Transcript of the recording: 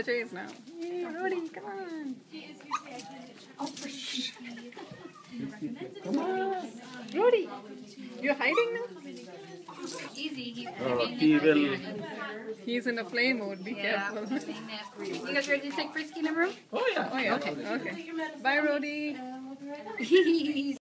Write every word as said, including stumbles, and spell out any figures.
Chase now. Hey, Rudy, come on. Oh, come on. Rudy, you're hiding now? Easy. Oh, he will. He's in a play mode. Be Yeah. careful. You guys ready to take Frisky in the room? Oh yeah. Oh, yeah. Okay. Okay. Bye, Rudy.